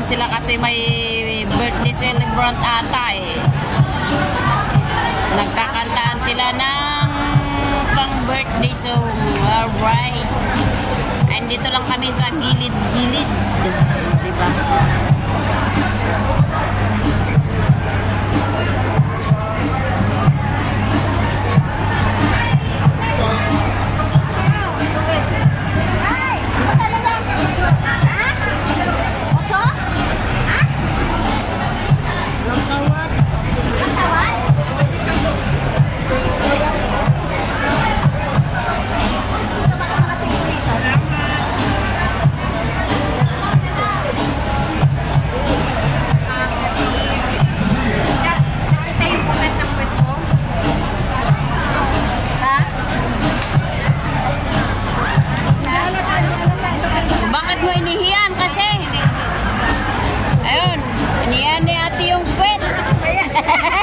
naman sila kasi may birthday celebrant ata eh. Nagkakantaan sila ng pang birthday song. Alright. And dito lang kami sa gilid-gilid. Diba? Bakit mo inihiyan kasi? Ayun, inihiyan ni ate yung puwet.